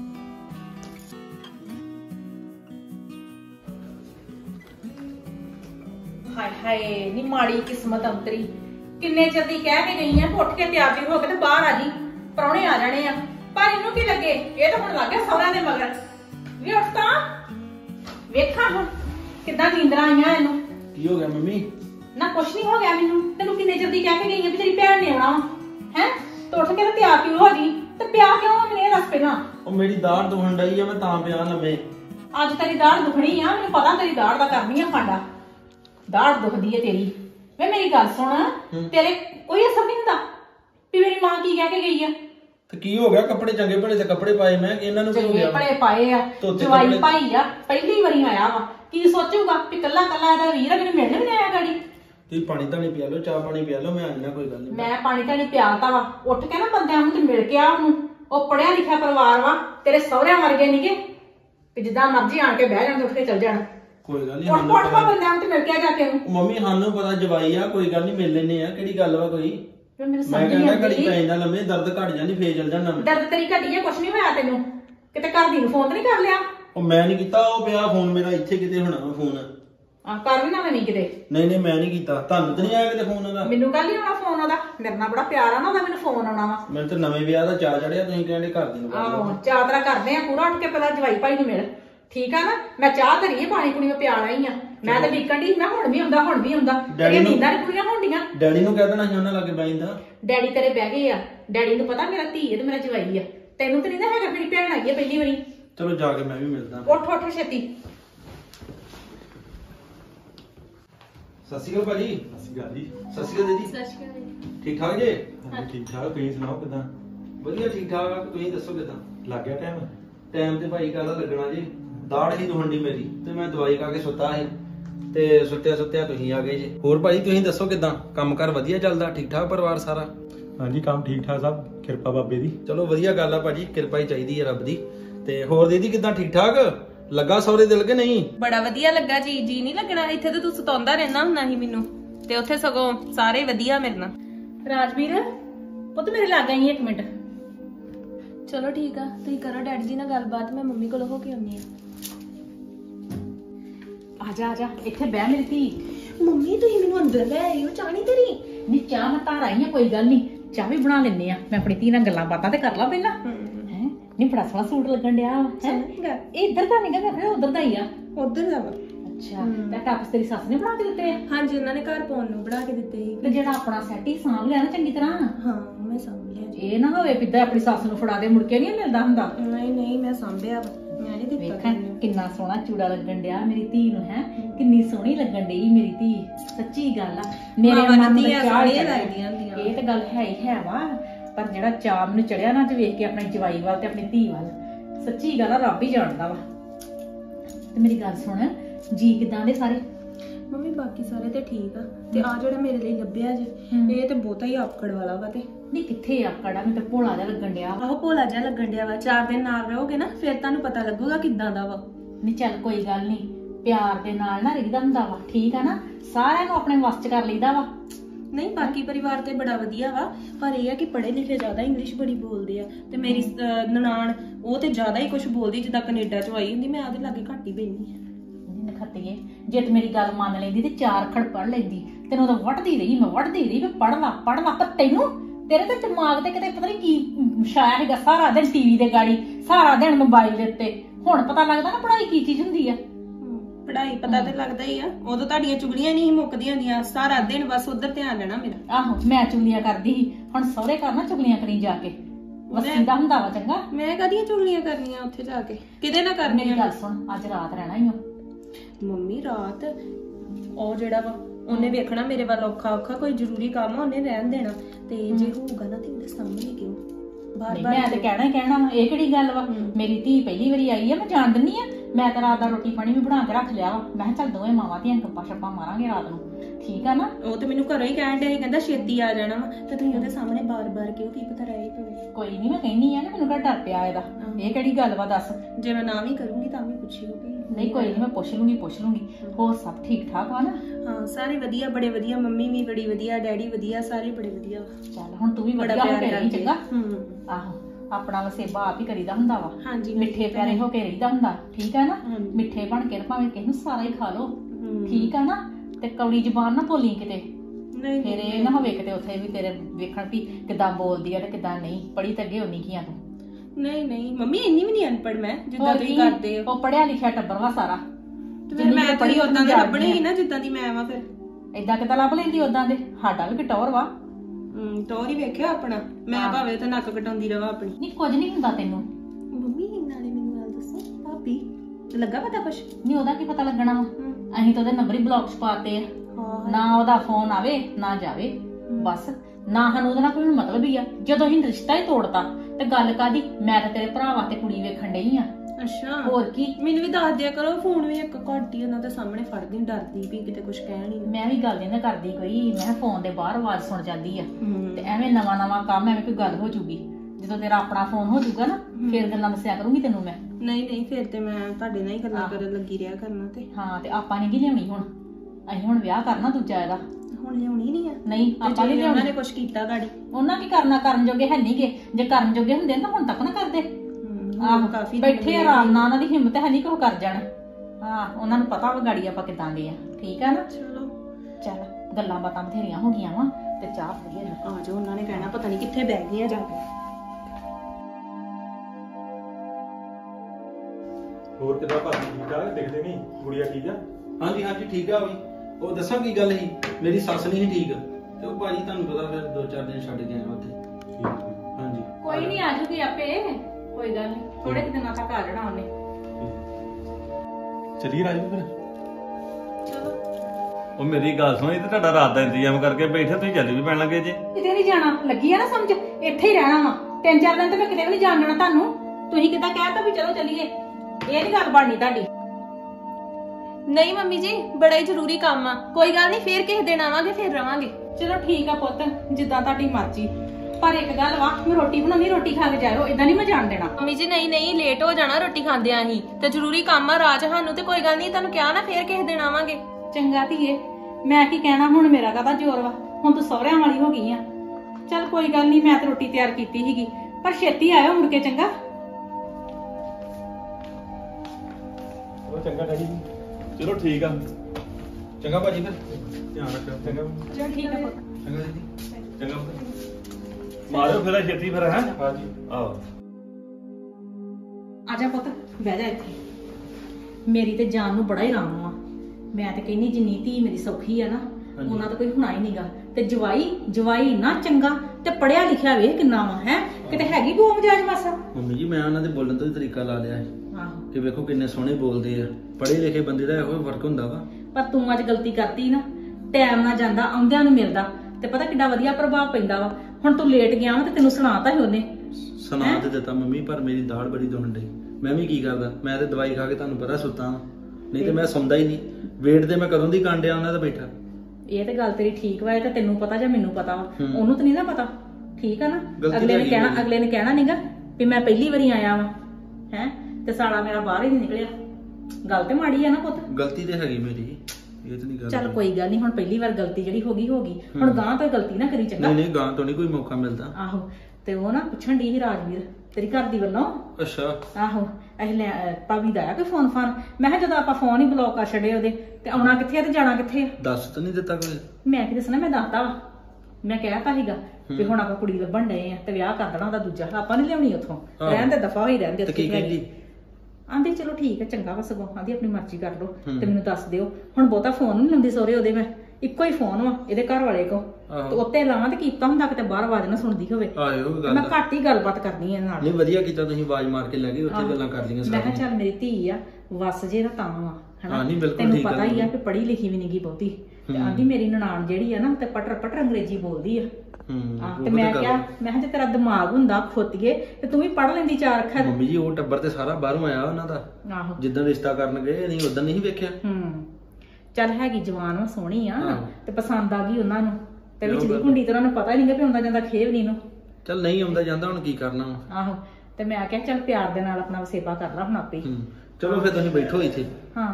ਹਾਏ ਹਾਏ ਨੀ ਮਾੜੀ ਕਿਸਮਤ ਅੰਤਰੀ, ਕਿੰਨੇ ਚਿਰ ਦੀ ਕਹਿ ਕੇ ਗਈ ਆ ਉੱਠ ਕੇ ਤਿਆਰ ਹੋ ਕੇ ਤੇ ਬਾਹਰ ਆ ਜੀ, ਪ੍ਰਾਹੁਣੇ ਆ ਜਾਣੇ ਆ। ਪਰ ਇਹਨੂੰ ਕੀ ਲੱਗੇ, ਇਹ ਤਾਂ ਹੁਣ ਲੱਗ ਗਿਆ ਸਹੁਰਿਆਂ ਦੇ ਮਗਰ। ਵੀ ਉੱਠ ਤਾਂ ਵੇਖਾਂ ਹੁਣ ਕਿੱਦਾਂ ਨੀਂਦਰਾਂ ਆਈਆਂ ਇਹਨੂੰ। ਕੀ ਹੋ ਗਿਆ ਮੰਮੀ? ਨਾ ਕੁਛ ਨਹੀਂ ਹੋ ਗਿਆ ਮੈਨੂੰ। ਤੈਨੂੰ ਕਿੰਨੇ ਚਿਰ ਦੀ ਕਹਿ ਕੇ ਗਈ ਆ ਵੀ ਤੇਰੀ ਭੈਣ ਨੇ ਆਉਣਾ ਹੈ, ਤੇ ਉੱਠ ਕੇ ਤੇ ਤਿਆਰ ਕਿਉਂ ਹੋ ਜੀ? ਤੇ ਪਿਆ ਕਿਉਂ ਮੈਨੂੰ ਇਹ ਦੱਸ ਪਹਿਲਾਂ। ਉਹ ਮੇਰੀ ਦਾੜ ਦੁਖਣ ਡਈ ਆ, ਮੈਂ ਤਾਂ ਪਿਆ ਲੰਮੇ। ਅੱਜ ਤੇਰੀ ਦਾੜ ਦੁਖਣੀ ਆ, ਮੈਨੂੰ ਪਤਾ ਤੇਰੀ ਦਾੜ ਦਾ ਕਰਨੀ ਆ ਫਾਂਡਾ। ਦਾੜ ਦੁਖਦੀ ਹੈ ਤੇਰੀ। ਵੇ ਮੇਰੀ ਗੱਲ ਸੁਣ, ਤੇਰੇ ਕੋਈ ਅਸਰ ਨਹੀਂ ਹੁੰਦਾ ਵੀ ਮੇਰੀ ਮਾਂ ਕੀ ਕਹਿ ਕੇ ਗਈ ਆ? ਤੇ ਕੀ ਹੋ ਗਿਆ? ਕੱਪੜੇ ਚੰਗੇ ਭਲੇ ਤੇ ਕੱਪੜੇ ਪਾਏ ਮੈਂ, ਇਹਨਾਂ ਨੂੰ ਕੀ ਹੋ ਗਿਆ? ਕੱਪੜੇ ਪਾਏ ਆ, ਜਵਾਈ ਭਾਈ ਆ, ਪਹਿਲੀ ਵਾਰੀ ਆਇਆ ਵਾ। ਕੀ ਸੋਚੂਗਾ ਵੀ ਕੱਲਾ ਕੱਲਾ ਇਹਦਾ ਵੀਰ ਆ, ਮੈਨੂੰ ਮਿਲਣ ਵੀ ਨਹੀਂ ਆਇਆ ਗਾੜੀ। ਤੁਸੀਂ ਪਾਣੀ ਤਾਂ ਨਹੀਂ ਪਿਆ ਲਓ, ਚਾਹ ਪਾਣੀ ਪਿਆ ਲਓ, ਮੈਂ ਆ ਜਾਣਾ, ਕੋਈ ਗੱਲ ਨਹੀਂ। ਮੈਂ ਪਾਣੀ ਤਾਂ ਨਹੀਂ ਪਿਆਲਤਾ ਵਾ। ਉੱਠ ਕੇ ਨਾ ਬੰਦਿਆਂ ਨੂੰ ਤੇ ਮਿਲ ਕੇ ਆ ਉਹਨੂੰ। ਉਹ ਪੜਿਆ ਲਿਖਿਆ ਪਰਿਵਾਰ ਵਾ, ਤੇਰੇ ਸਹੁਰਿਆਂ ਵਰਗੇ ਨਹੀਂਗੇ ਵੀ ਜਿੱਦਾਂ ਮਰਜ਼ੀ ਆਣ ਕੇ ਬਹਿ ਜਾਣ, ਉੱਠ ਕੇ ਚੱਲ ਜਾਣ। ਕੋਈ ਗੱਲ ਨਹੀਂ, ਉੱਠ ਉੱਠ ਬੰਦਿਆਂ ਨੂੰ ਤੇ ਮਿਲ ਕੇ ਆ ਜਾ ਕੇ ਉਹਨੂੰ। ਮੰਮੀ ਸਾਨੂੰ ਪਤਾ ਜਵਾਈ ਆ, ਕੋਈ ਗੱਲ ਨਹੀਂ, ਮਿਲ ਲੈਨੇ ਆ। ਕਿਹੜੀ ਗੱਲ ਵਾ ਕੋਈ? ਮੈਨੂੰ ਮੈਂ ਕਹਿੰਦਾ ਘੜੀ ਪੈ ਜਾਂਦਾ ਲੰਮੇ, ਦਰਦ ਘਟ ਜਾਂਦੀ, ਫੇਰ ਚੱਲ ਜਾਣਾ ਮੈਂ। ਦਰਦ ਤੇਰੀ ਘਟੀ ਹੈ, ਕੁਛ ਨਹੀਂ ਹੋਇਆ ਤੈਨੂੰ। ਕਿਤੇ ਘਰ ਦੀ ਨੂੰ ਫੋਨ ਤਾਂ ਨਹੀਂ ਕਰ ਲਿਆ? ਉਹ ਮੈਂ ਨਹੀਂ ਕੀਤਾ, ਉਹ ਪਿਆ ਫੋਨ ਮੇਰਾ ਇੱਥੇ ਕਿਤੇ ਹੋਣਾ ਵਾ ਫੋਨ। ਆ ਕਰ ਵੀ ਨਾ ਮੈਂ ਨਹੀਂ ਕਿਤੇ। ਨਹੀਂ ਨਹੀਂ ਮੈਂ ਨਹੀਂ ਕੀਤਾ। ਤੁਹਾਨੂੰ ਤਾਂ ਨਹੀਂ ਆਇਆ ਕਿਤੇ ਫੋਨ ਉਹਦਾ? ਮੈਨੂੰ ਕੱਲ ਹੀ ਆਉਣਾ ਫੋਨ ਉਹਦਾ, ਮੇਰੇ ਨਾਲ ਬੜਾ ਪਿਆਰ ਆ ਨਾ ਉਹਦਾ, ਮੈਨੂੰ ਫੋਨ ਆਉਣਾ ਵਾ। ਮੈਨੂੰ ਤਾਂ ਨਵੇਂ ਵਿਆਹ ਦਾ ਚਾਅ ਚੜਿਆ, ਤੁਸੀਂ ਕਹਿੰਦੇ ਘਰ ਦੀ ਨੂੰ ਕਰ ਲਓ। ਆਹੋ ਚਾਦਰਾ ਕਰਦੇ ਆ ਪੂਰਾ, ਉੱਠ ਕੇ ਪਹਿਲਾਂ ਜਵਾਈ ਭਾਈ ਨੂੰ ਮਿਲ, ਠੀਕ ਆ ਨਾ? ਮੈਂ ਚਾਹ ਧਰੀ ਆ, ਪਾਣੀ ਪੂਣੀ ਮੈਂ ਪਿਆਲ ਆਈ ਆ। ਮੈਂ ਤਾਂ ਡੀਕਣ ਦੀ, ਮੈਂ ਹੁਣ ਵੀ ਹੁੰਦਾ ਹੁਣ ਵੀ ਹੁੰਦਾ। ਇਹ ਨੀਂਦਾਂ ਨੀ ਪੂਰੀਆਂ ਹੁੰਦੀਆਂ। ਡੈਡੀ ਨੂੰ ਕਹਿ ਦੇਣਾ ਸੀ ਉਹਨਾਂ ਲਾਗੇ ਬੈਠਦਾ। ਡੈਡੀ ਤੇਰੇ ਬਹਿ ਗਏ ਆ। ਡੈਡੀ ਨੂੰ ਪਤਾ ਮੇਰਾ ਧੀ ਹੈ ਤੇ ਮੇਰਾ ਜਵਾਈ ਆ। ਤੈਨੂੰ ਤੇ ਨਹੀਂ ਨਾ ਹੈਗਾ ਮੇਰੀ ਭੈਣ ਆਈ ਆ ਪਹਿਲੀ ਵਾਰੀ। ਚਲੋ ਜਾ ਕੇ ਮੈਂ ਵੀ ਮਿਲਦਾ। ਉੱਠ ਉੱਠ ਛੇਤੀ। ਸਤਿ ਸ਼੍ਰੀ ਅਕਾਲ ਭਾਜੀ। ਸਤਿ ਸ਼੍ਰੀ ਅਕਾਲ ਜੀ। ਸਤਿ ਸ਼੍ਰੀ ਅਕਾਲ ਦੀਦੀ। ਸਤਿ ਸ਼੍ਰੀ ਅਕਾਲ ਜੀ। ਠੀਕ ਠਾਕ ਜੇ? ਹਾਂਜੀ ਠੀਕ ਠਾਕ, ਤੁਸੀਂ ਸੁਣਾਓ ਕਿਦਾਂ? ਵਧੀਆ ਠੀਕ ਠਾਕ ਆ। ਤੁਸੀਂ ਦੱਸੋ ਕਿਦਾਂ? ਲੱਗ ਗਿਆ ਟਾਈਮ? ਟਾਈਮ ਤੇ ਭਾਈ ਕਾਹਦਾ ਲੱਗਣਾ ਜੀ, ਦਾੜ ਹੀ ਦੁਹੰਡੀ ਮੇਰੀ ਤੇ ਮੈਂ ਦਵਾਈ ਖਾ ਕੇ ਸੁੱਤਾ ਸੀ ਤੇ ਸੁੱਤਿਆ ਸੁੱਤਿਆ ਤੁਸੀਂ ਆ ਗਏ ਜੀ। ਹੋਰ ਭਾਈ ਤੁਸੀਂ ਦੱਸੋ ਕਿਦਾਂ? ਕੰਮ ਕਾਰ ਵਧੀਆ ਚੱਲਦਾ? ਠੀਕ ਠਾਕ ਪਰਿਵਾਰ ਸਾਰਾ? ਹਾਂਜੀ ਕੰਮ ਠੀਕ ਠਾਕ ਸਭ, ਕਿਰਪਾ ਬਾਬੇ ਦੀ। ਚਲੋ ਵਧੀਆ ਗੱਲ ਆ ਭਾਜੀ, ਕਿਰਪਾ ਹੀ ਚਾਹੀਦੀ ਹੈ ਰੱਬ ਦੀ। ਤੇ ਹੋਰ ਦੀਦੀ ਕਿਦਾਂ? ਠੀਕ ਠਾਕ ਲੱਗਾ ਸਹੁਰੇ ਦਿਲ ਕੇ ਨਹੀਂ? ਬੜਾ ਵਧੀਆ ਲੱਗਾ ਜੀ। ਜੀ ਨਹੀਂ ਲੱਗਣਾ ਇੱਥੇ ਤੇ ਤੂੰ ਸਤਾਉਂਦਾ ਰਹਿਣਾ ਹੁੰਦਾ ਸੀ ਮੈਨੂੰ, ਤੇ ਉੱਥੇ ਸਗੋਂ ਸਾਰੇ ਵਧੀਆ ਮੇਰੇ ਨਾਲ। ਰਾਜਵੀਰ ਪੁੱਤ ਮੇਰੇ ਲੱਗ ਆਈ ਇੱਕ ਮਿੰਟ। ਚਲੋ ਠੀਕ ਆ, ਤੁਸੀਂ ਕਰੋ ਡੈਡੀ ਜੀ ਨਾਲ ਗੱਲਬਾਤ, ਮੈਂ ਮੰਮੀ ਕੋਲ ਹੋ ਕੇ ਆਉਂਦੀ ਆ। ਆ ਜਾ ਆ ਜਾ ਇੱਥੇ ਬਹਿ ਮੇਰੀ ਧੀ। ਮੰਮੀ ਤੁਸੀਂ ਮੈਨੂੰ ਅੰਦਰ ਲੈ ਆਇਓ, ਚਾਹ ਨਹੀਂ ਤੇਰੀ? ਨਹੀਂ ਚਾਹ ਮੈਂ ਧਾਰ ਆਈ ਆ, ਕੋਈ ਗੱਲ ਨਹੀਂ, ਚਾਹ ਵੀ ਬਣਾ ਲੈਨੇ ਆ। ਮੈਂ ਆਪਣੀ ਧੀ ਨਾਲ ਗੱਲਾਂ ਬਾਤਾਂ ਤੇ ਕਰ ਲਾ ਪਹਿਲਾਂ। ਹੈ ਨਹੀਂ ਬੜਾ ਸੋਹਣਾ ਸੂਟ ਲੱਗਣ ਡਿਆ ਹੈ। ਇਹ ਇੱਧਰ ਦਾ ਨਹੀਂਗਾ, ਮੈਂ ਉਧਰ ਦਾ ਹੀ ਆ। ਉਧਰ ਦਾ ਵਾ। ਅੱਛਾ ਤੇ ਟਾਪਸ ਤੇਰੀ ਸੱਸ ਨੇ ਬਣਾ ਕੇ ਦਿੱਤੇ ਆ? ਹਾਂਜੀ ਉਹਨਾਂ ਨੇ ਘਰ ਪਾਉਣ ਨੂੰ ਬਣਾ ਕੇ ਦਿੱਤੇ ਸੀ। ਤੇ ਜਿਹੜਾ ਆਪਣਾ ਸੈਟ ਹੀ ਸਾਂਭ ਲਿਆ ਨਾ ਚੰਗੀ ਤਰ੍ਹਾਂ? ਹਾਂ ਮੈਂ ਸਾਂਭ ਲਿਆ ਜੀ। ਇਹ ਨਾ ਹੋਵੇ ਪਿੱਛੇ ਆਪਣੀ ਸੱਸ ਨੂੰ ਫੜਾ ਦੇ, ਮੁੜ ਕੇ ਨਹੀਂ ਮਿਲਦਾ ਹੁੰਦਾ। ਨਹੀਂ ਨਹੀਂ ਮੈਂ ਸਾਂਭਿਆ ਵਾ, ਮੈਂ ਨਹੀਂ ਦਿੱਤਾ। ਵੇਖਾਂ ਕਿੰਨਾ ਸੋਹਣਾ ਚੂੜਾ ਲੱਗਣ ਡਿਆ ਮੇਰੀ ਧੀ ਨੂੰ। ਹੈ ਕਿੰਨੀ ਸੋਹਣੀ ਲੱਗਣ ਡਈ ਮੇਰੀ ਧੀ, ਸੱਚੀ ਗੱਲ ਆ। ਮੇਰੇ ਮਨ ਨੂੰ ਚਾਹ ਲੱਗਦੀਆਂ ਹੁੰਦੀਆਂ। ਇਹ ਤਾਂ ਗੱਲ ਹੈ ਹੀ ਹੈ ਵਾ, ਪਰ ਜਿਹੜਾ ਚਾਹ ਮੈਨੂੰ ਚੜਿਆ ਨਾ ਤੇ ਵੇਖ ਕੇ ਆਪਣੇ ਜਵਾਈ ਵੱਲ ਤੇ ਆਪਣੀ ਧੀ ਵੱਲ, ਸੱਚੀ ਗੱਲ ਆ ਰੱਬ ਹੀ ਜਾਣਦਾ ਵਾ। ਤੇ ਮੇਰੀ ਗੱਲ ਸੁਣ, ਜੀ ਕਿਦਾਂ ਦੇ ਸਾਰੇ? ਮੰਮੀ ਬਾਕੀ ਸਾਰੇ ਤੇ ਠੀਕ ਆ, ਤੇ ਆ ਜਿਹੜਾ ਮੇਰੇ ਲਈ ਲੱਭਿਆ ਜੇ ਇਹ ਤੇ ਬਹੁਤਾ ਹੀ ਆਕੜ ਵਾਲਾ ਵਾ। ਤੇ ਨਹੀਂ ਕਿੱਥੇ ਆਕੜ ਆ, ਮੈਨੂੰ ਤਾਂ ਭੋਲਾ ਜਿਹਾ ਲੱਗਣ ਡਿਆ। ਆਹੋ ਭੋਲਾ ਜਿਹਾ ਲੱਗਣ ਡਿਆ ਵਾ। ਚਾਰ ਦਿਨ ਨਾਲ ਰਹੋਗੇ ਨਾ ਫਿਰ ਤੁਹਾਨੂੰ ਪਤਾ ਲੱਗੂਗਾ ਕਿੱਦਾਂ ਦਾ ਵਾ। ਨਹੀਂ ਚੱਲ ਕੋਈ ਗੱਲ ਨਹੀਂ, ਪਿਆਰ ਦੇ ਨਾਲ ਨਾ ਰਿਗਦਾ ਹੁੰਦਾ ਵਾ, ਠੀਕ ਆ ਨਾ? ਸਾਰਿਆਂ ਨੂੰ ਆਪਣੇ ਵੱਸ ਚ ਕਰ ਲਈਦਾ ਵਾ। ਨਹੀਂ ਬਾਕੀ ਪਰਿਵਾਰ ਤੇ ਬੜਾ ਵਧੀਆ ਵਾ, ਪਰ ਇਹ ਆ ਕਿ ਪੜ੍ਹੇ ਲਿਖੇ ਜ਼ਿਆਦਾ, ਇੰਗਲਿਸ਼ ਬੜੀ ਬੋਲਦੇ ਆ। ਤੇ ਮੇਰੀ ਨਨਾਣ ਉਹ ਤੇ ਜ਼ਿਆਦਾ ਹੀ ਕੁਝ ਬੋਲਦੀ, ਜਿੱਦਾਂ ਕੈਨੇਡਾ ਚੋਂ ਆਈ ਹੁੰਦੀ। ਮੈਂ ਆਦੇ ਲਾਗੇ ਘੱਟ ਹੀ ਬੈਣੀ ਆ। ਨਖੱਤੇ ਧੀਏ, ਜੇ ਤੂੰ ਮੇਰੀ ਗੱਲ ਮੰਨ ਲੈਂਦੀ ਤੇ ਚਾਰ ਅੱਖਰ ਪੜ ਲੈਂਦੀ। ਤੈਨੂੰ ਤਾਂ ਵੱਢਦੀ ਰਹੀ ਮੈਂ ਵੱਢਦੀ ਰਹੀ ਵੀ ਪੜ ਲਾ ਪੜ ਲਾ, ਪਰ ਤੈਨੂੰ ਤੇਰੇ ਤੇ ਦਿਮਾਗ ਤੇ ਕਿਤੇ ਪਤਾ ਨਹੀਂ ਕੀ ਛਾਇਆ ਹੈਗਾ। ਸਾਰਾ ਦਿਨ ਟੀਵੀ ਦੇ ਗਾੜੀ, ਸਾਰਾ ਦਿਨ ਮੋਬਾਈਲ ਦੇ ਉੱਤੇ। ਹੁਣ ਪਤਾ ਲੱਗਦਾ ਨਾ ਪੜ੍ਹਾਈ ਕੀ ਚੀਜ਼ ਹੁੰਦੀ ਆ। ਪੜ੍ਹਾਈ ਪਤਾ ਤੇ ਲੱਗਦਾ ਹੀ ਆ। ਉਦੋਂ ਤੁਹਾਡੀਆਂ ਚੁਗਲੀਆਂ ਨਹੀਂ ਮੁੱਕਦੀਆਂ ਹੁੰਦੀਆਂ, ਸਾਰਾ ਦਿਨ ਬਸ ਉਧਰ ਧਿਆਨ ਰਹਿਣਾ ਮੇਰਾ। ਆਹੋ ਮੈਂ ਚੁਗਲੀਆਂ ਕਰਦੀ ਸੀ, ਹੁਣ ਸਹੁਰੇ ਘਰ ਨਾ ਚੁਗਲੀਆਂ ਕਰੀ ਜਾ ਕੇ ਵਸੀ ਦਾ ਹੁੰਦਾ ਵਾ। ਚੰਗਾ ਮੈਂ ਕਦੀਆਂ ਚੁਗਲੀਆਂ ਕਰਨੀਆਂ ਉੱਥੇ ਜਾ ਕੇ, ਕਿਤੇ ਨਾ ਕਰਨੀਆਂ। ਮੇਰੀ ਗੱਲ ਸੁਣ, ਅੱਜ ਰਾਤ ਰਹਿਣਾ ਹੀ ਹੋ। ਮੰਮੀ ਰਾਤ ਉਹ ਜਿਹੜਾ ਵਾ ਉਹਨੇ ਵੇਖਣਾ ਮੇਰੇ ਵੱਲ ਔਖਾ ਔਖਾ, ਕੋਈ ਜ਼ਰੂਰੀ ਕੰਮ ਆ ਉਹਨੇ ਰਹਿਣ ਦੇਣਾ। ਤੇ ਜੇ ਹੋਊਗਾ ਨਾ ਤੇ ਉਹਦੇ ਸਾਹਮਣੇ ਕਿਉਂ ਬਾਰ ਬਾਰ। ਮੈਂ ਤੇ ਕਹਿਣਾ ਹੀ ਕਹਿਣਾ ਵਾ, ਇਹ ਕਿਹੜੀ ਗੱਲ ਵਾ। ਮੇਰੀ ਧੀ ਪਹਿਲੀ ਵਾਰੀ ਆਈ ਆ, ਮੈਂ ਜਾਣ ਦਿੰਨੀ ਆ। ਮੈਂ ਤਾਂ ਰਾਤ ਦਾ ਰੋਟੀ ਪਾਣੀ ਵੀ ਬਣਾ ਕੇ ਰੱਖ ਲਿਆ ਵਾ। ਮੈਂ ਕਿਹਾ ਚੱਲ ਦੋਵੇਂ ਮਾਵਾਂ ਧੀਆਂ ਗੱਪਾਂ ਛੱਪਾਂ ਮਾਰਾਂਗੇ ਰਾਤ ਨੂੰ, ਠੀਕ ਆ ਨਾ। ਉਹ ਤੇ ਮੈਨੂੰ ਘਰੋਂ ਹੀ ਕਹਿਣ ਡਿਆ ਸੀ, ਕਹਿੰਦਾ ਛੇਤੀ ਆ ਜਾਣਾ ਵਾ। ਤੇ ਤੁਸੀਂ ਉਹਦੇ ਸਾਹਮਣੇ ਬਾਰ ਬਾਰ ਕਿਉਂ, ਕੀ ਪਤਾ ਰਹਿ ਪਵੇ। ਕੋਈ ਨਹੀਂ, ਮੈਂ ਕਹਿੰਨੀ ਆ ਨਾ ਮੈਨੂੰ ਕਿਹੜਾ ਡਰ ਪਿਆ ਇਹਦਾ। ਇਹ ਕਿਹੜੀ ਗੱਲ ਵਾ ਦੱਸ। ਜੇ ਮੈਂ ਨਾ ਵੀ ਕਰੂੰਗੀ ਤਾਂ ਵੀ ਪੁੱਛਿਓਗੀ। ਨਹੀਂ ਕੋਈ ਨਹੀਂ, ਮੈਂ ਪੁੱਛ ਲੂੰਗੀ ਪੁੱਛ ਲੂੰਗੀ। ਹੋਰ ਸਭ ਠੀਕ ਠਾਕ ਆ ਨਾ? ਹਾਂ ਸਾਰੇ ਵਧੀਆ, ਬੜੇ ਵਧੀਆ। ਮੰਮੀ ਵੀ ਬੜੀ ਵਧੀਆ, ਡੈਡੀ ਵਧੀਆ, ਸਾਰੇ ਬੜੇ ਵਧੀਆ। ਚੱਲ ਹੁਣ ਤੂੰ ਵੀ ਬੜਾ ਵਧੀਆ ਹੋ ਕੇ ਪਿਆਰ ਰਹੀ ਚੰਗਾ। ਹੂੰ ਆਹੋ ਆਪਣਾ ਵਸੇਬਾ ਆਪ ਹੀ ਕਰੀਦਾ ਹੁੰਦਾ ਵਾ। ਹਾਂਜੀ ਮਿੱਠੇ ਪਿਆਰੇ ਹੋ ਕੇ ਰਹੀਦਾ ਹੁੰਦਾ, ਠੀਕ ਆ ਨਾ। ਹਾਂਜੀ। ਮਿੱਠੇ ਬਣ ਕੇ ਭਾਵੇਂ ਕਿਸੇ ਨੂੰ ਸਾਰਾ ਹੀ ਖਾ ਲੋ, ਠੀਕ ਆ ਨਾ। ਤੇ ਕੌੜੀ ਜ਼ਬਾਨ ਨਾ ਭੋਲੀ ਕਿਤੇ, ਨਹੀਂ ਫਿਰ ਇਹ ਨਾ ਹੋਵੇ ਕਿਤੇ ਉੱਥੇ ਵੀ ਤੇਰੇ ਵੇਖਣ ਵੀ ਕਿੱਦਾਂ ਬੋਲਦੀ ਆ ਤੇ ਕਿੱਦਾਂ ਨਹੀਂ। ਪੜ੍ਹੀ ਤਾਂ ਅੱਗੇ ਹੋਣੀ ਕੀ ਆ ਤੂੰ। ਨਹੀਂ ਨਹੀਂ ਮੰਮੀ ਇੰਨੀ ਵੀ ਨਹੀਂ ਅਨਪੜ੍ਹ ਮੈਂ ਜਿੱਦਾਂ ਹੋਰ ਤੁਸੀਂ ਕੀ, ਕਰਦੇ ਹੋ। ਉਹ ਪੜਿਆ ਲਿਖਿਆ ਟੱਬਰ ਵਾ ਸਾਰਾ। ਤੇ ਫਿਰ ਮੈਂ ਪੜ੍ਹੀ ਉਦਾਂ ਦੇ ਲੱਭਣੇ ਹੀ ਨਾ ਜਿੱਦਾਂ ਦੀ ਮੈਂ ਵਾਂ। ਫਿਰ ਏਦਾਂ ਕਿੱਦਾਂ ਲੱਭ ਲੈਂਦੀ ਉਦਾਂ ਦੇ। ਸਾਡਾ ਵੀ ਕਟੌਰ ਵਾ। ਹੂੰ ਟੋਰ ਹੀ ਵੇਖਿਆ ਆਪਣਾ। ਮੈਂ ਭਾਵੇਂ ਤੇ ਨੱਕ ਕਟਾਉਂਦੀ ਰਵਾਂ ਆਪਣੀ। ਨਹੀਂ ਕੁਝ ਨਹੀਂ ਹੁੰਦਾ ਤੈਨੂੰ। ਮੰਮੀ ਨਾਲੇ ਮੈਨੂੰ ਗੱਲ ਦੱਸੋ, ਭਾਬੀ ਲੱਗਾ ਪਤਾ ਕੁਛ? ਨਹੀਂ ਉਹਦਾ ਕੀ ਪਤਾ ਲੱਗਣਾ ਵਾ। ਅਸੀਂ ਤਾਂ ਉਹਦੇ ਨੰਬਰ ਹੀ ਬਲੌਕ 'ਚ ਪਾਤੇ ਆ। ਹਾਂ ਨਾ ਉਹਦਾ ਫੋਨ ਆਵੇ ਨਾ ਜਾਵੇ, ਬਸ। ਨਾ ਸਾਨੂੰ ਉਹਦੇ ਨਾਲ ਕੋਈ ਮਤਲਬ ਹੀ ਆ। ਜਦੋਂ ਅਸੀਂ ਰਿਸ਼ਤਾ ਹੀ ਤੋੜਤਾ ਤੇ ਗੱਲ ਕਾਦੀ। ਮੈਂ ਤਾਂ ਤੇਰੇ ਭਰਾ ਵਾਸਤੇ ਕੁੜੀ ਵੇਖਣ ਡਈ ਆ। ਅੱਛਾ ਹੋਰ ਕੀ। ਮੈਨੂੰ ਵੀ ਦੱਸ ਦਿਆ ਕਰੋ। ਫੋਨ ਵੀ ਇੱਕ ਘੰਟੀ ਉਹਨਾਂ ਦੇ ਸਾਹਮਣੇ ਫੜਦੀ, ਡਰਦੀ ਵੀ ਕਿਤੇ ਕੁਛ ਕਹਿਣ ਹੀ ਨਾ। ਮੈਂ ਵੀ ਗੱਲ ਨਹੀਂ ਕਰਦੀ ਕੋਈ। ਮੈਂ ਫੋਨ ਦੇ ਬਾਹਰ ਆਵਾਜ਼ ਸੁਣ ਜਾਂਦੀ ਆ ਹੂੰ ਤੇ ਐਵੇਂ ਨਵਾਂ ਨਵਾਂ ਕੰਮ, ਐਵੇਂ ਕੋਈ ਗੱਲ ਹੋ ਜੂਗੀ। ਜਦੋਂ ਤੇਰਾ ਆਪਣਾ ਫੋਨ ਹੋ ਜਾਊਗਾ ਨਾ ਫੇਰ ਗੱਲਾਂ ਦੱਸਿਆ ਕਰੂੰਗੀ ਤੈਨੂੰ ਮੈਂ। ਨਹੀਂ ਨਹੀਂ ਫਿਰ ਤੇ ਮੈਂ ਤੁਹਾਡੇ ਨਾਲ ਹੀ ਗੱਲਾਂ ਕਰਨ ਲੱਗੀ ਰਿਹਾ ਕਰਨਾ। ਤੇ ਹਾਂ ਤੇ ਆਪਾਂ ਨੇ ਕੀ ਲਿਆਉਣੀ ਹੁਣ। ਅਸੀਂ ਹੁਣ ਵਿਆਹ ਕਰਨਾ ਦੂਜਾ ਇਹਦਾ। ਹੁਣ ਲਿਆਉਣੀ ਨਹੀਂ ਆ। ਨਹੀਂ ਆਪਾਂ ਨਹੀਂ ਉਹਨਾਂ ਲਿਆਉਣੀ। ਨੇ ਕੁਛ ਕੀਤਾ ਗਾੜੀ। ਉਹਨਾਂ ਕੀ ਕਰਨਾ, ਕਰਨ ਜੋਗੇ ਹੈ ਨਹੀਂਗੇ। ਜੇ ਕਰਨ ਜੋਗੇ ਹੁੰਦੇ ਨਾ ਹੁਣ ਤੱਕ ਨਾ ਕਰਦੇ। ਆਹੋ ਕਾਫੀ ਬੈਠੇ ਆਰਾਮ ਨਾਲ, ਉਹਨਾਂ ਦੀ ਹਿੰਮਤ ਹੈ ਨਹੀਂ ਕੋਈ ਕਰ ਜਾਣ। ਹਾਂ ਉਹਨਾਂ ਨੂੰ ਪਤਾ ਵਾ ਗਾੜੀ ਆਪਾਂ ਕਿਦਾਂ ਦੇ ਆ, ਠੀਕ ਆ ਨਾ। ਚਲੋ ਚੱਲ ਗੱਲਾਂ ਬਾਤਾਂ ਬਥੇਰੀਆਂ ਹੋ ਗਈਆਂ ਵਾ ਤੇ ਚਾਹ ਪੀਏ ਨਾ। ਆ ਜਾਓ। ਉਹਨਾਂ ਨੇ ਕਹਿਣਾ ਪਤਾ ਨਹੀਂ ਕਿੱਥੇ ਬਹਿ ਗਈਆਂ ਜਾ ਕੇ। ਹੋਰ ਕਿੱਦਾਂ ਭਾਜੀ ਠੀਕ ਠਾਕ? ਦਿਖਦੇ ਨਹੀਂ। ਗੁੜੀਆ ਠੀਕ ਆ? ਹਾਂਜੀ ਹਾਂਜੀ ਠੀਕ ਆ ਵੀ। ਉਹ ਦੱਸਾਂ ਕੀ ਗੱਲ ਸੀ, ਮੇਰੀ ਸੱਸ ਨਹੀਂ ਸੀ ਠੀਕ ਤੇ ਉਹ ਭਾਜੀ ਤੁਹਾਨੂੰ ਪਤਾ ਫਿਰ ਦੋ ਚਾਰ ਦਿਨ ਛੱਡ ਗਿਆ ਉੱਥੇ। ਠੀਕ ਠੀਕ। ਹਾਂਜੀ ਕੋਈ ਨਹੀਂ ਆ ਜੂਗੀ ਆਪੇ, ਕੋਈ ਗੱਲ ਨਹੀਂ। ਥੋੜੇ ਕਿ ਦਿਨਾਂ ਤੱਕ ਆ ਜਾਣਾ ਉਹਨੇ। ਚਲੀਏ ਰਾਜੂ ਫਿਰ। ਚਲੋ ਉਹ ਮੇਰੀ ਗੱਲ ਸੁਣੀ ਤੇ ਤੁਹਾਡਾ ਰਾਤ ਦਾ ਇੰਤਜ਼ਾਮ ਕਰਕੇ ਬੈਠੇ, ਤੁਸੀਂ ਚੱਲ ਵੀ ਪੈਣ ਲੱਗੇ ਜੇ। ਕਿਤੇ ਨਹੀਂ ਜਾਣਾ, ਲੱਗੀ ਆ ਨਾ ਸਮਝ। ਇੱਥੇ ਹੀ ਰਹਿਣਾ ਵਾ ਤਿੰਨ ਚਾਰ ਦਿਨ ਤੇ ਮੈਂ ਕਿਤੇ ਵੀ ਨਹੀਂ ਜਾਣ ਦੇਣਾ ਤੁਹਾਨੂੰ। ਤੁਸੀਂ ਕਿੱਦਾਂ ਕਹਿਤਾ ਵੀ ਚਲੋ ਚੱਲੀਏ, ਇਹ ਨਹੀਂ ਗੱਲ ਬਣਨੀ ਤੁਹਾਡੀ। ਨਹੀਂ ਮੰਮੀ ਜੀ ਬੜਾ ਹੀ ਜ਼ਰੂਰੀ ਕੰਮ ਆ। ਕੋਈ ਗੱਲ ਨਹੀਂ, ਫੇਰ ਕਿਸੇ ਦਿਨ ਆਵਾਂਗੇ, ਫੇਰ ਰਵਾਂਗੇ। ਚਲੋ ਠੀਕ ਆ ਪੁੱਤ, ਜਿੱਦਾਂ ਤੁਹਾਡੀ ਮਰਜ਼ੀ। ਪਰ ਇੱਕ ਗੱਲ ਵਾ, ਮੈਂ ਰੋਟੀ ਬਣਾਉਣੀ, ਰੋਟੀ ਖਾ ਕੇ ਜਾਇਓ। ਇਦਾਂ ਨਹੀਂ ਮੈਂ ਜਾਣ ਦੇਣਾ। ਮੰਮੀ ਜੀ ਨਹੀਂ ਨਹੀਂ ਲੇਟ ਹੋ ਜਾਣਾ ਰੋਟੀ ਖਾਂਦਿਆਂ ਹੀ। ਤੇ ਜ਼ਰੂਰੀ ਕੰਮ ਆ ਰਾਜ ਸਾਨੂੰ। ਤੇ ਕੋਈ ਗੱਲ ਨਹੀਂ, ਤੁਹਾਨੂੰ ਕਿਹਾ ਨਾ ਫੇਰ ਕਿਸੇ ਦਿਨ ਆਵਾਂਗੇ। ਚੰਗਾ ਧੀਏ, ਮੈਂ ਕੀ ਕਹਿਣਾ ਹੁਣ। ਮੇਰਾ ਕਾਹਦਾ ਜ਼ੋਰ ਵਾ, ਹੁਣ ਤੂੰ ਸਹੁਰਿਆਂ ਵਾਲੀ ਹੋ ਗਈ ਆ। ਚੱਲ ਕੋਈ ਗੱਲ ਨਹੀਂ, ਮੈਂ ਤਾਂ ਰੋਟੀ ਤਿਆਰ ਕੀਤੀ ਸੀਗੀ। ਪਰ ਛੇਤੀ ਆਇਓ ਮੁੜ ਕੇ, ਚੰਗਾ। ਉਹ ਚੰਗਾ ਡੈਡੀ ਜੀ। ਚਲੋ ਠੀਕ ਆ। ਚੰਗਾ ਭਾਜੀ ਫਿਰ। ਧਿਆਨ ਰੱਖਿਓ। ਚੰਗਾ ਚਲ ਠੀਕ ਆ ਪੁੱਤ। ਚੰਗਾ ਜੀ। ਚੰਗਾ ਮਾਰਿਓ ਫਿਰ ਛੇਤੀ ਫਿਰ। ਹੈ ਹਾਂਜੀ। ਆਹੋ ਆਜਾ ਪੁੱਤ, ਬਹਿ ਜਾ ਇੱਥੇ। ਮੇਰੀ ਤੇ ਜਾਨ ਨੂੰ ਬੜਾ ਹੀ ਆਰਾਮ ਆ। ਮੈਂ ਤੇ ਕਹਿੰਨੀ ਜਿੰਨੀ ਧੀ ਮੇਰੀ ਸੌਖੀ ਆ ਨਾ, ਉਹਨਾਂ ਦਾ ਕੋਈ ਹੁਣਾ ਹੀ ਨਹੀਂਗਾ। ਤੇ ਜਵਾਈ ਜਵਾਈ ਨਾ ਚੰਗਾ ਤੇ ਪੜਿਆ ਲਿਖਿਆ ਵੇਖ ਕਿੰਨਾ ਵਾ। ਹੈ ਕਿਤੇ ਹੈਗੀ ਗੋ ਮਜਾਜ ਮਾਸਾ। ਮੰਮੀ ਜੀ ਮੈਂ ਉਹਨਾਂ ਦੇ ਬੋਲਣ ਤੋਂ ਹੀ ਤਰੀਕਾ ਲਾ ਲਿਆ ਹੈ ਆਹੋ ਕਿ ਵੇਖੋ ਕਿੰਨੇ ਸੋਹਣੇ ਬੋਲਦੇ ਆ। ਪੜ੍ਹੇ ਲਿਖੇ ਬੰਦੇ ਦਾ ਇਹੋ ਫਰਕ ਹੁੰਦਾ ਵਾ। ਪਰ ਤੂੰ ਅੱਜ ਗਲਤੀ ਕਰਤੀ ਨਾ। ਟਾਈਮ ਨਾਲ ਜਾਂਦਾ, ਆਉਂਦਿਆਂ ਨੂੰ ਮਿਲਦਾ ਤੇ ਪਤਾ ਕਿੰਨਾ ਵਧੀਆ ਪ੍ਰਭਾਵ ਪੈਂਦਾ ਵਾ। ਹੁਣ ਤੂੰ ਲੇਟ ਗਿਆ ਵਾ ਤੇ ਤੈਨੂੰ ਸੁਣਾਤਾ ਸੀ ਉਹਨੇ। ਸੁਣਾ ਤੇ ਦਿੱਤਾ ਮੰਮੀ, ਪਰ ਮੇਰੀ ਦਾੜ ਬੜੀ ਦੁਖਣ ਡਈ। ਮੈਂ ਵੀ ਕੀ ਕਰਦਾ, ਮੈਂ ਤੇ ਦਵਾਈ ਖਾ ਕੇ ਤੁਹਾਨੂੰ ਪਤਾ ਸੁੱਤਾ ਵਾਂ। ਨਹੀਂ ਤੇ ਮੈਂ ਸੌਂਦਾ ਹੀ ਨਹੀਂ। ਵੇਟ ਤੇ ਮੈਂ ਕਦੋਂ ਦੀ ਕਾਂਡਿਆ ਉਹਨਾਂ ਦਾ ਬੈਠਾ। ਇਹ ਤੇ ਗੱਲ ਤੇਰੀ ਠੀਕ ਵਾ। ਇਹ ਤਾਂ ਤੈਨੂੰ ਪਤਾ ਜਾਂ ਮੈਨੂੰ ਪਤਾ ਵਾ, ਹੂੰ। ਉਹਨੂੰ ਤਾਂ ਨਹੀਂ ਨਾ ਪਤਾ। ਠੀਕ ਆ ਨਾ। ਗਲਤੀ ਅਗਲੇ ਨੇ ਤਾਂ ਕਹਿਣਾ ਹੈਗੀ ਅਗਲੇ ਨੇ ਕਹਿਣਾ ਨਹੀਂਗਾ ਵੀ ਮੈਂ ਪਹਿਲੀ ਵਾਰੀ ਆਇਆ ਵਾਂ ਹੈ ਤੇ ਸਾਲਾ ਮੇਰਾ ਬਾਹਰ ਹੀ ਨਹੀਂ ਨਿਕਲਿਆ। ਗੱਲ ਤੇ ਮਾੜੀ ਆ ਨਾ ਪੁੱਤ। ਗਲਤੀ ਤੇ ਹੈਗੀ ਮੇਰੀ। ਇਹ ਤਾਂ ਨਹੀਂ ਗੱਲ ਚੱਲ ਕੋਈ ਗੱਲ ਨਹੀਂ, ਹੁਣ ਪਹਿਲੀ ਵਾਰ ਗਲਤੀ ਜਿਹੜੀ ਹੋ ਗਈ ਹੋ ਗਈ, ਹੁਣ ਗਾਂ ਤੋਂ ਗਲਤੀ ਨਾ ਕਰੀ ਚੰਗਾ। ਨਹੀਂ ਨਹੀਂ ਗਾਂ ਤੋਂ ਨਹੀਂ ਕੋਈ ਮੌਕਾ ਮਿਲਦਾ। ਆਹੋ ਤੇ ਉਹ ਨਾ ਪੁੱਛਣ ਦੀ ਸੀ ਰਾਜਵੀਰ ਤੇਰੀ ਘਰ ਦੀ ਵੱਲੋਂ। ਅੱਛਾ ਆਹੋ ਅਸੀਂ ਲੈ ਭਾਬੀ ਦਾ ਆਇਆ ਕੋਈ ਫੋਨ ਫਾਨ। ਮੈਂ ਕਿਹਾ ਜਦੋਂ ਆਪਾਂ ਫੋਨ ਹੀ ਬਲੌਕ ਕਰ ਛੱਡੇ ਉਹਦੇ ਤੇ ਆਉਣਾ ਕਿੱਥੇ ਆ ਤੇ ਜਾਣਾ ਕਿੱਥੇ ਆ। ਦੱਸ ਤਾਂ ਨਹੀਂ ਦਿੱਤਾ ਕੋਈ? ਮੈਂ ਕੀ ਦੱਸਣਾ, ਮੈਂ ਦੱਸਦਾ ਵਾ, ਮੈਂ ਕਹਿਤਾ ਸੀਗਾ ਵੀ ਹੁਣ ਆਪਾਂ ਕੁੜੀ ਲੱਭਣ ਡਏ ਆ ਤੇ ਵਿਆਹ ਕਰ ਦੇਣਾ ਉਹਦਾ ਦੂਜਾ, ਆਪਾਂ ਨਹੀਂ ਲਿਆਉਣੀ ਉੱਥੋਂ, ਰਹਿਣ ਦੇ ਦਫਾ ਹੋਈ ਰਹਿੰਦੇ ਤੇ ਕੀ ਕਹਿੰਦੀ? ਆਂਦੀ ਚਲੋ ਠੀਕ ਹੈ ਚੰਗਾ ਵਾ, ਸਗੋਂ ਆਂਦੀ ਆਪਣੀ ਮਰਜ਼ੀ ਕਰ ਲਓ ਤੇ ਮੈਨੂੰ ਦੱਸ ਦਿਓ। ਹੁਣ ਬਹੁਤਾ ਫੋਨ ਨਹੀਂ ਲਾਉਂਦੀ ਸਹੁਰੇ ਉਹਦੇ, ਮੈਂ ਇੱਕੋ ਹੀ ਫੋਨ ਵਾ ਇਹਦੇ ਘਰ ਵਾਲੇ ਕੋ, ਤੇ ਉੱਤੇ ਲਾਵਾਂ ਤੇ ਕੀਤਾ ਹੁੰਦਾ ਕਿਤੇ ਬਾਹਰ ਆਵਾਜ਼ ਨਾ ਸੁਣਦੀ ਹੋਵੇ। ਆਇਓ ਤੇ ਗੱਲ ਮੈਂ ਘੱਟ ਹੀ ਗੱਲਬਾਤ ਕਰਨੀ ਆ ਨਾਲ। ਨਹੀਂ ਵਧੀਆ ਕੀਤਾ ਤੁਸੀਂ ਆਵਾਜ਼ ਮਾਰ ਕੇ ਲੈ ਗਏ, ਉੱਥੇ ਗੱਲਾਂ ਕਰ ਲਈਆਂ ਮੈਂ ਕਿਹਾ ਸਾਰੀਆਂ। ਚੱਲ ਮੇਰੀ ਧੀ ਆ ਵਸ ਜੇ ਦਾ ਤਾਂ ਵਾ ਹਨਾ। ਹਾਂ, ਨਹੀਂ, ਬਿਲਕੁਲ ਤੈਨੂੰ ਠੀਕ ਪਤਾ ਗੱਲ ਹੀ ਆ ਕਿ ਪੜ੍ਹੀ ਲਿਖੀ ਵੀ ਨਹੀਂਗੀ ਬਹੁਤੀ, ਤੇ ਆਂਦੀ ਮੇਰੀ ਨਨਾਣ ਜਿਹੜੀ ਆ ਨਾ ਤੇ ਪਟਰ ਪਟਰ ਅੰਗਰੇਜ਼ੀ ਬੋਲਦੀ ਆ। ਹੂੰ ਹਾਂ ਤੇ ਮੈਂ ਕਿਹਾ ਮੈਂ ਕਿਹਾ ਜੇ ਤੇਰਾ ਦਿਮਾਗ ਹੁੰਦਾ ਖੋਤੀਏ ਤੇ ਤੂੰ ਵੀ ਪੜ੍ਹ ਲੈਂਦੀ ਚਾਰ ਅੱਖਰ। ਮੰਮੀ ਜੀ ਉਹ ਟੱਬਰ ਤੇ ਸਾਰਾ ਬਾਹਰੋਂ ਆਇਆ ਉਹਨਾਂ ਦਾ, ਆਹੋ ਜਿੱਦਾਂ ਰਿਸ਼ਤਾ ਕਰਨ ਗਏ ਨਹੀਂ ਉਦੋਂ ਨਹੀਂ ਵੇਖਿਆ। ਹੂੰ ਚੱਲ ਹੈਗੀ ਜਵਾਨ ਵਾ, ਸੋਹਣੀ ਆ ਆਹੋ। ਤੇ ਪਸੰਦ ਆ ਗਈ ਉਹਨਾਂ ਨੂੰ, ਤੇ ਵਿੱਚ ਚਲੋ ਦੀ ਗੱਲ। ਕੁੰਡੀ ਤੇ ਉਹਨਾਂ ਨੂੰ ਪਤਾ ਨਹੀਂਗਾ ਵੀ ਆਉਂਦਾ ਜਾਂਦਾ ਖੇਵ ਨੂੰ। ਚੱਲ ਨਹੀਂ ਆਉਂਦਾ ਜਾਂਦਾ ਹੁਣ ਕੀ ਕਰਨਾ ਵਾ। ਆਹੋ ਤੇ ਮੈਂ ਕਿਹਾ ਚੱਲ ਪਿਆਰ ਦੇ ਨਾਲ ਆਪਣਾ ਵਸੇਬਾ ਕਰ ਲਾ ਹੁਣ ਆਪੇ। ਹੂੰ ਚਲੋ ਫਿਰ ਤੁਸੀਂ ਬੈਠੋ ਇੱਥੇ। ਹਾਂ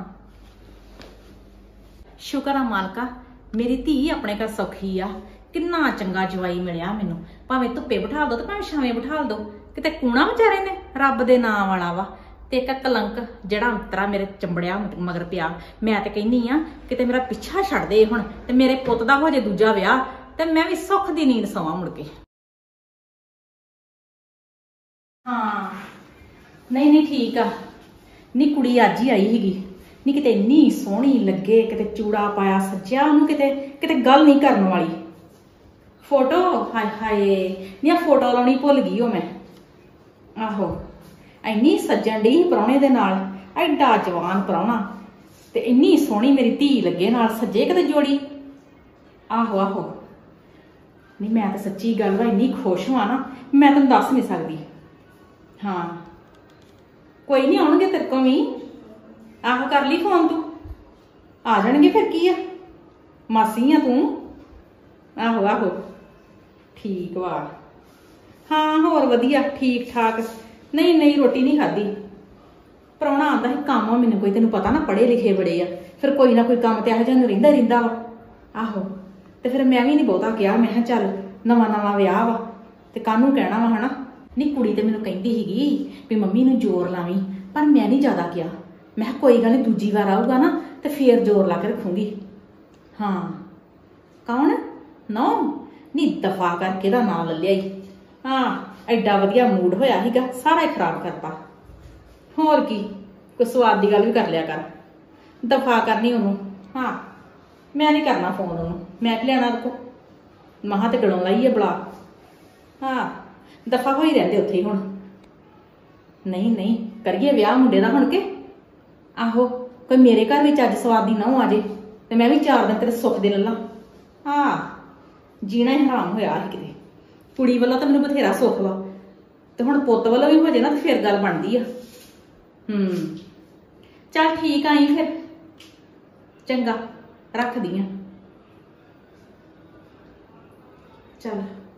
ਸ਼ੁਕਰ ਆ ਮਾਲਕਾ, ਮੇਰੀ ਧੀ ਆਪਣੇ ਘਰ ਸੌਖੀ ਆ। ਕਿੰਨਾ ਚੰਗਾ ਜਵਾਈ ਮਿਲਿਆ ਮੈਨੂੰ, ਭਾਵੇਂ ਧੁੱਪੇ ਬਿਠਾ ਦੋ ਤੇ ਭਾਵੇਂ ਛਾਵੇਂ ਬਿਠਾ ਦੋ, ਕਿਤੇ ਕੂਣਾ ਵਿਚਾਰੇ ਨੇ ਰੱਬ ਦੇ ਨਾਂ ਵਾਲਾ ਵਾ। ਤੇ ਇੱਕ ਕਲੰਕ ਜਿਹੜਾ ਅੰਤਰਾ ਮੇਰੇ ਚੰਬੜਿਆ ਮਗਰ ਪਿਆ, ਮੈਂ ਤੇ ਕਹਿੰਨੀ ਆ ਕਿਤੇ ਮੇਰਾ ਪਿੱਛਾ ਛੱਡ ਦੇ ਹੁਣ ਤੇ ਮੇਰੇ ਪੁੱਤ ਦਾ ਹੋ ਜੇ ਦੂਜਾ ਵਿਆਹ ਤੇ ਮੈਂ ਵੀ ਸੁੱਖ ਦੀ ਨੀਂਦ ਸੌਵਾਂ ਮੁੜ ਕੇ। ਹਾਂ ਨਹੀਂ ਨਹੀਂ ਠੀਕ ਆ। ਨੀ ਕੁੜੀ ਅੱਜ ਹੀ ਆਈ ਸੀਗੀ, ਨੀ ਕਿਤੇ ਇੰਨੀ ਸੋਹਣੀ ਲੱਗੇ, ਕਿਤੇ ਚੂੜਾ ਪਾਇਆ ਸੱਜਿਆ ਉਹਨੂੰ, ਕਿਤੇ ਕਿਤੇ ਗੱਲ ਨਹੀਂ ਕਰਨ ਵਾਲੀ। ਫੋਟੋ ਹਾਏ ਹਾਏ ਨੀ ਆ ਫੋਟੋ ਲਾਉਣੀ ਭੁੱਲ ਗਈ ਉਹ ਮੈਂ। ਆਹੋ ਇੰਨੀ ਸੱਜਣ ਡਈ ਪ੍ਰਾਹੁਣੇ ਦੇ ਨਾਲ, ਐਡਾ ਜਵਾਨ ਪ੍ਰਾਹੁਣਾ ਤੇ ਇੰਨੀ ਸੋਹਣੀ ਮੇਰੀ ਧੀ ਲੱਗੇ ਨਾਲ ਸੱਜੇ ਕਿਤੇ ਜੋੜੀ। ਆਹੋ ਆਹੋ ਨਹੀਂ ਮੈਂ ਤਾਂ ਸੱਚੀ ਗੱਲ ਵਾ ਇੰਨੀ ਖੁਸ਼ ਹਾਂ ਨਾ ਮੈਂ ਤੁਹਾਨੂੰ ਦੱਸ ਨਹੀਂ ਸਕਦੀ। ਹਾਂ ਕੋਈ ਨਹੀਂ ਆਉਣਗੇ ਤੇਰੇ ਕੋਲ ਵੀ। ਆਹੋ ਕਰ ਲਈ ਫੋਨ ਤੂੰ, ਆ ਜਾਣਗੇ ਫਿਰ ਕੀ ਆ, ਮਾਸੀ ਆ ਤੂੰ। ਆਹੋ ਆਹੋ ਠੀਕ ਵਾ। ਹਾਂ ਹੋਰ ਵਧੀਆ ਠੀਕ ਠਾਕ। ਨਹੀਂ ਨਹੀਂ ਰੋਟੀ ਨਹੀਂ ਖਾਧੀ, ਪ੍ਰਾਹੁਣਾ ਆਉਂਦਾ ਸੀ ਕੰਮ ਆ ਮੈਨੂੰ ਕੋਈ, ਤੈਨੂੰ ਪਤਾ ਨਾ ਪੜ੍ਹੇ ਲਿਖੇ ਬੜੇ ਆ, ਫਿਰ ਕੋਈ ਨਾ ਕੋਈ ਕੰਮ ਤੇ ਇਹੋ ਜਿਹਾ ਰਹਿੰਦਾ ਰਹਿੰਦਾ ਵਾ। ਆਹੋ ਤੇ ਫਿਰ ਮੈਂ ਵੀ ਨਹੀਂ ਬਹੁਤਾ ਕਿਹਾ, ਮੈਂ ਕਿਹਾ ਚੱਲ ਨਵਾਂ ਨਵਾਂ ਵਿਆਹ ਵਾ ਤੇ ਕਾਹਨੂੰ ਕਹਿਣਾ ਵਾ ਹਨਾ। ਨਹੀਂ ਕੁੜੀ ਤੇ ਮੈਨੂੰ ਕਹਿੰਦੀ ਸੀਗੀ ਵੀ ਮੰਮੀ ਨੂੰ ਜ਼ੋਰ ਲਾਵੀਂ, ਪਰ ਮੈਂ ਨਹੀਂ ਜ਼ਿਆਦਾ ਕਿਹਾ। ਮੈਂ ਕਿਹਾ ਕੋਈ ਗੱਲ ਨਹੀਂ ਦੂਜੀ ਵਾਰ ਆਊਗਾ ਨਾ ਤੇ ਫੇਰ ਜ਼ੋਰ ਲਾ ਕੇ ਰੱਖੂੰਗੀ। ਹਾਂ ਕੌਣ ਨੋ ਨਹੀਂ ਦਫਾ ਕਰਕੇ ਦਾ ਨਾਂ ਲੈ ਲਿਆ ਈ। ਹਾਂ ਐਡਾ ਵਧੀਆ ਮੂਡ ਹੋਇਆ ਸੀਗਾ, ਸਾਰਾ ਹੀ ਖਰਾਬ ਕਰਤਾ। ਹੋਰ ਕੀ ਕੋਈ ਸਵਾਦ ਦੀ ਗੱਲ ਵੀ ਕਰ ਲਿਆ ਕਰ, ਦਫਾ ਕਰਨੀ ਉਹਨੂੰ। ਹਾਂ ਮੈਂ ਨਹੀਂ ਕਰਨਾ ਫੋਨ ਉਹਨੂੰ, ਮੈਂ ਕੀ ਲੈਣਾ ਉਹਦੇ ਕੋਲ, ਮਹਾਂ ਤੇ ਗਲੋਂ ਲਾਈ ਹੈ ਬਲਾ। ਹਾਂ ਦਫਾ ਹੋਈ ਰਹਿੰਦੇ ਉੱਥੇ ਹੀ ਹੁਣ। ਨਹੀਂ ਨਹੀਂ ਕਰੀਏ ਵਿਆਹ ਮੁੰਡੇ ਦਾ ਹੁਣ ਕੇ। ਆਹੋ ਕੋਈ ਮੇਰੇ ਘਰ ਵਿੱਚ ਅੱਜ ਸਵਾਦ ਦੀ ਨਾ ਆ ਜੇ ਤੇ ਮੈਂ ਵੀ ਚਾਰ ਦਿਨ ਤੇਰੇ ਸੁੱਖ ਦੇ ਲੱਲਾ। ਹਾਂ ਜੀਣਾ ਹੀ ਹਰਾਮ ਹੋਇਆ ਸੀ ਕਿਤੇ। ਕੁੜੀ ਵੱਲੋਂ ਤਾਂ ਮੈਨੂੰ ਬਥੇਰਾ ਸੁੱਖ ਵਾ, ਤੇ ਹੁਣ ਪੁੱਤ ਵੱਲੋਂ ਵੀ ਹੋ ਜੇ ਨਾ ਤੇ ਫਿਰ ਗੱਲ ਬਣਦੀ ਆ। ਹੂੰ ਚੱਲ ਠੀਕ ਆਈ ਫਿਰ, ਚੰਗਾ ਰੱਖਦੀ ਆ। ਚੱਲ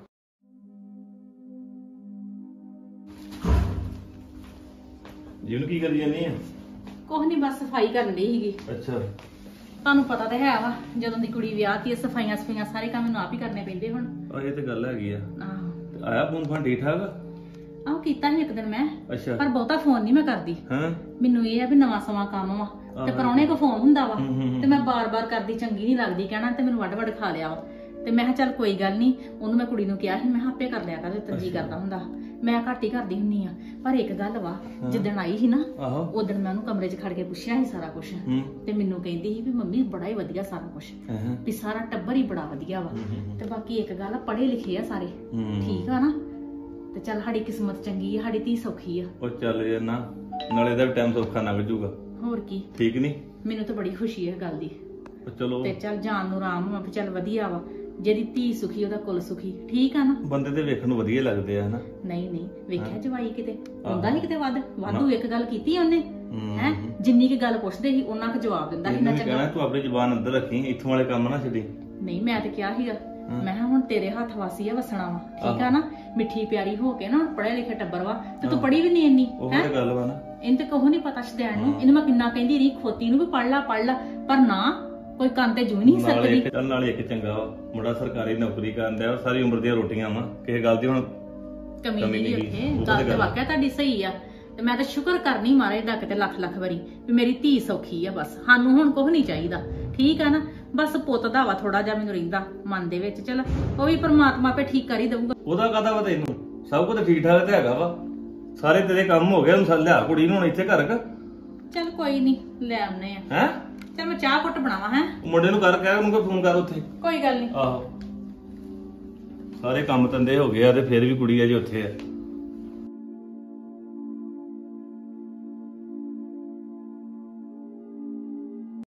ਜੀ ਉਹਨੂੰ ਕੀ ਕਰੀ ਜਾਂਦੀ ਆ? ਕੁਛ ਨਹੀਂ ਬਸ ਸਫਾਈ ਕਰਨ ਡਈ ਸੀਗੀ। ਅੱਛਾ ਤੁਹਾਨੂੰ ਪਤਾ ਤਾਂ ਹੈ ਵਾ ਜਦੋਂ ਦੀ ਕੁੜੀ ਵਿਆਹਤੀ ਹੈ ਸਫਾਈਆਂ ਸਫਾਈਆਂ ਸਾਰੇ ਕੰਮ ਮੈਨੂੰ ਆਪ ਹੀ ਕਰਨੇ ਪੈਂਦੇ ਹੁਣ। ਆ ਇਹ ਤੇ ਗੱਲ ਹੈਗੀ ਆ। ਆਹੋ ਤੇ ਆਇਆ ਫੋਨ ਫਾਨ ਠੀਕ ਠਾਕ? ਆਹ ਕੀਤਾ ਸੀ ਇੱਕ ਦਿਨ ਮੈਂ, ਅੱਛਾ ਪਰ ਬਹੁਤਾ ਫੋਨ ਨਹੀਂ ਮੈਂ ਕਰਦੀ। ਹਾਂ ਮੈਨੂੰ ਇਹ ਆ ਵੀ ਨਵਾਂ ਸਮਾਂ ਕੰਮ ਵਾ ਤੇ ਪਰੌਣੇ ਕੋ ਫੋਨ ਹੁੰਦਾ ਵਾ, ਹੂੰ, ਹੂੰ, ਹੂੰ। ਤੇ ਮੈਂ ਬਾਰ-ਬਾਰ ਕਰਦੀ ਚੰਗੀ ਨਹੀਂ ਲੱਗਦੀ, ਕਹਿਣਾ ਤੇ ਮੈਨੂੰ ਵੱਡ ਵੱਡ ਖਾ ਲਿਆ ਵਾ। ਤੇ ਮੈਂ ਕਿਹਾ ਚੱਲ ਕੋਈ ਗੱਲ ਨਹੀਂ, ਉਹਨੂੰ ਮੈਂ ਕੁੜੀ ਨੂੰ ਕਿਹਾ ਸੀ ਮੈਂ ਕਿਹਾ ਆਪੇ ਕਰ ਲਿਆ ਕਰ ਤੇ ਜੀ ਕਰਦਾ ਹੁੰਦਾ, ਮੈਂ ਘੱਟ ਹੀ ਕਰਦੀ ਹੁੰਨੀ ਆ। ਪਰ ਇੱਕ ਗੱਲ ਵਾ, ਜਿੱਦਣ ਆਈ ਸੀ ਨਾ ਆਹੋ ਉਦਣ ਮੈਂ ਉਹਨੂੰ ਕਮਰੇ 'ਚ ਖੜ ਕੇ ਪੁੱਛਿਆ ਸੀ ਸਾਰਾ ਕੁਝ, ਹੂੰ ਤੇ ਮੈਨੂੰ ਕਹਿੰਦੀ ਸੀ ਵੀ ਮੰਮੀ ਬੜਾ ਹੀ ਵਧੀਆ ਸਾਰਾ ਕੁਝ, ਹਾਂ ਵੀ ਸਾਰਾ ਟੱਬਰ ਹੀ ਬੜਾ ਵਧੀਆ ਵਾ। ਤੇ ਬਾਕੀ ਇੱਕ ਗੱਲ ਆ, ਪੜ੍ਹੇ ਲਿਖੇ ਆ ਸਾਰੇ, ਹੂੰ। ਠੀਕ ਆ ਨਾ। ਤੇ ਚੱਲ ਸਾਡੀ ਕਿਸਮਤ ਚੰਗੀ ਆ, ਸਾਡੀ ਧੀ ਸੌਖੀ ਆ। ਉਹ ਚੱਲ ਯਾਰ ਨਾ, ਨਾਲੇ ਦਾ ਵੀ ਟਾਈਮ ਸੌਖਾ ਲੰਘ ਜੂਗਾ। ਹੋਰ ਕੀ, ਠੀਕ ਨਹੀਂ? ਮੈਨੂੰ ਤਾਂ ਬੜੀ ਖੁਸ਼ੀ ਹੈ ਗੱਲ ਦੀ। ਉਹ ਚਲੋ ਤੇ ਚੱਲ ਜਾਣ ਨੂੰ ਆਰਾਮ ਆ ਵੀ ਚੱਲ ਵਧੀਆ ਵਾ, ਜਿਹਦੀ ਧੀ ਸੁਖੀ ਉਹਦਾ ਕੁਲ ਸੁਖੀ, ਠੀਕ ਆ ਨਾ। ਬੰਦੇ ਤੇ ਵੇਖਣ ਨੂੰ ਵਧੀਆ ਲੱਗਦੇ ਆ ਹਨਾ। ਨਹੀਂ ਨਹੀਂ ਵੇਖਿਆ ਜਵਾਈ ਕਿਤੇ ਆਹੋ। ਹੁੰਦਾ ਨਹੀਂ ਕਿਤੇ ਵੱਧ ਵਾਧੂ ਇੱਕ ਗੱਲ ਕੀਤੀ ਉਹਨੇ ਹੂੰ। ਹੈ, ਜਿੰਨੀ ਕੀ ਗੱਲ ਪੁੱਛਦੇ ਸੀ ਉਹਨਾਂ ਕੁ ਜਵਾਬ ਦਿੰਦਾ ਸੀ ਨਾ ਇਹਨੂੰ ਚੰਗਾ। ਕਹਿਣਾ ਤੂੰ ਆਪਣੀ ਜ਼ੁਬਾਨ ਅੰਦਰ ਰੱਖੀ, ਇੱਥੋਂ ਵਾਲੇ ਕੰਮ ਨਾ ਛੱਡੀ। ਨਹੀਂ ਮੈਂ ਤੇ ਕਿਹਾ ਸੀਗਾ, ਮੈਂ ਕਿਹਾ ਹੁਣ ਤੇਰੇ ਹੱਥ ਵਾਸੀ ਆ ਵਸਣਾ ਵਾ, ਠੀਕ ਆ ਨਾ। ਮਿੱਠੀ ਪਿਆਰੀ ਹੋ ਕੇ ਨਾ, ਪੜ੍ਹੇ ਲਿਖੇ ਟੱਬਰ ਵਾ ਤੇ ਤੂੰ ਪੜ੍ਹੀ ਵੀ ਨਹੀਂ ਇੰਨੀ ਉਹ ਹੈ। ਤੇ ਗੱਲ ਵਾ ਨਾ, ਇਹਨੂੰ ਤੇ ਕੋਹ ਨਹੀਂ ਪਤਾ ਸ਼ਦੈਣ ਨੂੰ, ਇਹਨੂੰ ਮੈਂ ਕਿੰਨਾ ਕਹਿੰਦੀ ਰਹੀ ਖੋਤੀ ਨੂੰ ਵੀ ਪੜ੍ਹ ਲਾ ਪੜ੍ਹ ਲਾ, ਪਰ ਨਾ ਕੋਈ ਕੰਨ ਤੇ ਜੂ ਨਹੀਂ ਨਾਲੇ ਸਕਦੀ ਇੱਕ ਚੱਲ ਨਾਲੇ ਇੱਕ ਚੰਗਾ ਵਾ ਮੁੰਡਾ ਸਰਕਾਰੀ ਨੌਕਰੀ ਕਰਨ ਦਿਆ ਸਾਰੀ ਉਮਰ ਦੀਆਂ ਰੋਟੀਆਂ ਵਾ ਕਿਸੇ ਗੱਲ ਦੀ ਹੁਣ ਕਮੀ ਕਮੀ ਨਹੀਂ ਨੀ ਉੱਥੇ ਗੀ। ਉਹ ਤਾਂ ਗੱਲ ਤੇ ਗੱਲ ਆ। ਵਾਕਿਆ ਤੁਹਾਡੀ ਸਹੀ ਆ ਤੇ ਮੈਂ ਤਾਂ ਸ਼ੁਕਰ ਕਰਨੀ ਮਾਰੇ ਦਾ ਕਿਤੇ ਲੱਖ ਲੱਖ ਵਾਰੀ ਵੀ ਮੇਰੀ ਧੀ ਸੌਖੀ ਆ ਬਸ ਸਾਨੂੰ ਹੁਣ ਕੁਝ ਨਹੀਂ ਚਾਹੀਦਾ ਠੀਕ ਆ ਨਾ ਬਸ ਪੁੱਤ ਦਾ ਵਾ ਥੋੜਾ ਜਿਹਾ ਮੈਨੂੰ ਰਹਿੰਦਾ ਮਨ ਦੇ ਵਿੱਚ ਚਲ ਉਹ ਵੀ ਪਰਮਾਤਮਾ ਆਪੇ ਠੀਕ ਕਰ ਹੀ ਦਊਗਾ ਉਹਦਾ ਕਾਹਦਾ ਵਾ ਤੈਨੂੰ ਸਭ ਕੁਝ ਠੀਕ ਠਾਕ ਤੇ ਹੈਗਾ ਵਾ ਸਾਰੇ ਤੇਰੇ ਕੰਮ ਹੋ ਗਏ ਹੁਣ ਸਾ ਲਿਆ ਕੁੜੀ ਨੂੰ ਹੁਣ ਇੱਥੇ ਘਰ ਕ ਚਲ ਕੋਈ ਨਹੀਂ ਲੈ ਆਉਨੇ ਆ ਹੈ ਚਲ ਮੈਂ ਚਾਹ ਘੁੱਟ ਬਣਾਵਾਂ ਹੈ ਮੁੰਡੇ ਨੂੰ ਕਰ ਕਹਿ ਉਹਨੂੰ ਕੋਈ ਫੋਨ ਕਰ ਉੱਥੇ ਕੋਈ ਗੱਲ ਨਹੀਂ ਆਹੋ ਸਾਰੇ ਕੰਮ ਤੰਦੇ ਹੋ ਗਏ ਆ ਤੇ ਫਿਰ ਵੀ ਕੁੜੀ ਆ ਜੀ ਉੱਥੇ ਆ